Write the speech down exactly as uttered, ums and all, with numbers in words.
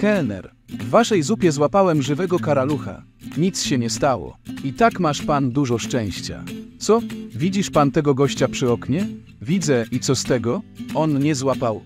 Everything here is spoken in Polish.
Kelner, w waszej zupie złapałem żywego karalucha. Nic się nie stało. I tak masz pan dużo szczęścia. Co? Widzisz pan tego gościa przy oknie? Widzę, i co z tego? On nie złapał